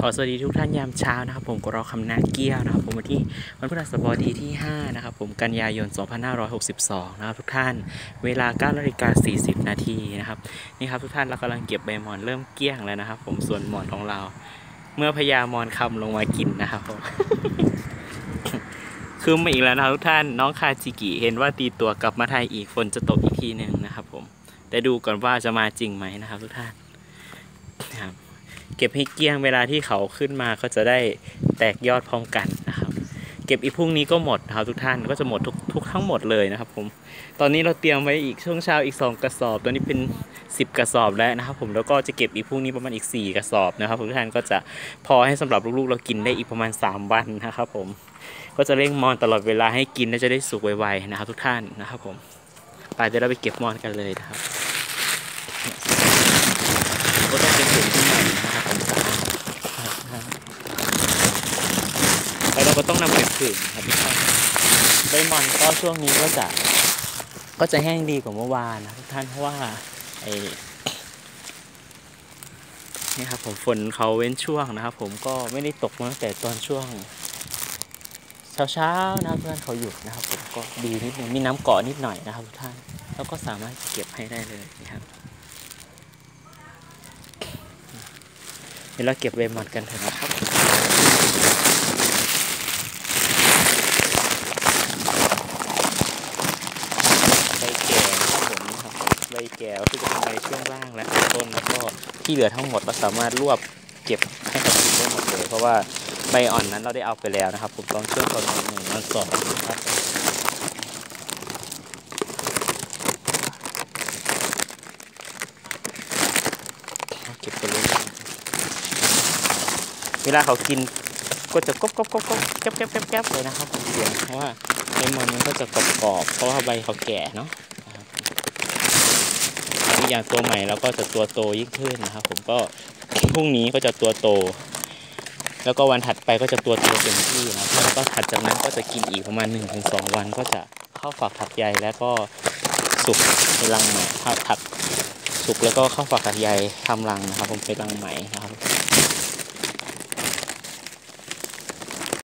ขอสวัสดีทุกท่านยามเช้านะครับผมกรอคำนาเกี้ยวนะครับผมวันพฤหัสบดีที่5นะครับผมกันยายน2562นะครับทุกท่านเวลา 9:40 นาทีนะครับนี่ครับทุกท่านเรากำลังเก็บใบหมอนเริ่มเกลี้ยงแล้วนะครับผมส่วนหมอนของเราเมื่อพญามอนคำลงมากินนะครับผม คือมาอีกแล้วนะครับทุกท่านน้องคาจิกิเห็นว่าตีตัวกลับมาไทยอีกฝนจะตกอีกทีหนึ่งนะครับผมแต่ดูก่อนว่าจะมาจริงไหมนะครับทุกท่านนะครับเก็บให้เกลี้ยงเวลาที่เขาขึ้นมาก็จะได้แตกยอดพร้อมกันนะครับเก็บอีกพรุ่งนี้ก็หมดนะครับทุกท่านก็จะหมดทุกทั้งหมดเลยนะครับผมตอนนี้เราเตรียมไว้อีกช่วงเช้าอีก2 กระสอบตัวนี้เป็น10 กระสอบแล้วนะครับผมแล้วก็จะเก็บอีกพรุ่งนี้ประมาณอีก4 กระสอบนะครับทุกท่านก็จะพอให้สำหรับลูกๆเรากินได้อีกประมาณ3 วันนะครับผมก็จะเร่งมอนตลอดเวลาให้กินและจะได้สุกไวๆนะครับทุกท่านนะครับผมไปเดี๋ยวเราไปเก็บมอนกันเลยนะครับก็ต้องเป็นถุงที่ใหม่นะครับผมแล้วเราก็ต้องนำไปผึ่งครับทุกท่านใบมอนก็ช่วงนี้ก็จะแห้งดีกว่าเมื่อวานนะทุกท่านเพราะว่านี่ครับผมฝนเขาเว้นช่วงนะครับผมก็ไม่ได้ตกมาตั้งแต่ตอนช่วงเช้านะเพื่อนเขาหยุดนะครับผมก็ดีนิดนึงมีน้ำเกาะนิดหน่อยนะครับทุกท่านแล้วก็สามารถเก็บให้ได้เลยนะครับเดี๋ยวเราเก็บใบหมอนกันเถอะนะครับใบแก่นะครับผมนะครับใบแก่ก็คือจะเป็นใบช่วงล่างและต้นแล้วก็ที่เหลือทั้งหมดเราสามารถรวบเก็บให้เขากินได้หมดเลยเพราะว่าใบอ่อนนั้นเราได้เอาไปแล้วนะครับผมตอนช่วงตอน1 วัน 2นะครับเก็บไปเลยเวลาเขากินก็จะก๊อบแก๊บเลยนะครับผมเสียงเพราะว่าใบมอนมันก็จะกรอบเพราะว่าใบเขาแก่เนาะอีกอย่างตัวใหม่เราก็จะตัวโตยิ่งขึ้นนะครับผมก็พรุ่งนี้ก็จะตัวโตแล้วก็วันถัดไปก็จะตัวโตเต็มที่นะแล้วก็ถัดจากนั้นก็จะกินอีกประมาณ 1 ถึง 2 วันก็จะเข้าฝักถักใยแล้วก็สุกในรังใหม่ถักสุกแล้วก็เข้าฝักถักใยทำรังนะครับผมเป็นรังใหม่นะครับ